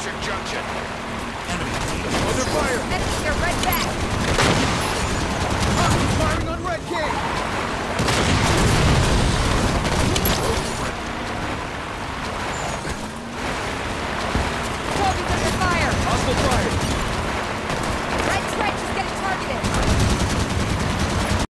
electric junction. Enemy. Under fire. Enemy here, right back! Ah, he's firing